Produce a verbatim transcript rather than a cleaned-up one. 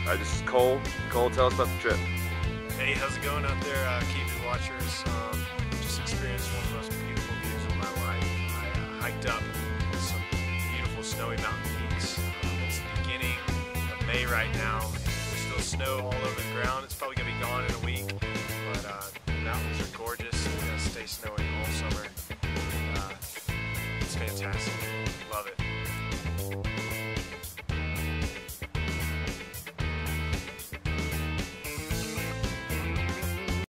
Alright, this is Cole. Cole, tell us about the trip. Hey, how's it going out there, uh, K V Watchers? Um, just experienced one of the most beautiful views of my life. I uh, hiked up some beautiful snowy mountain peaks. Um, it's the beginning of May right now. There's still snow all over the ground. It's probably going to be gone in a week, but uh, the mountains are gorgeous. It's going to stay snowy all summer. Uh, it's fantastic.